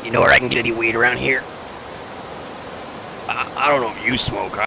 You know where I can get any weed around here? I don't know if you smoke.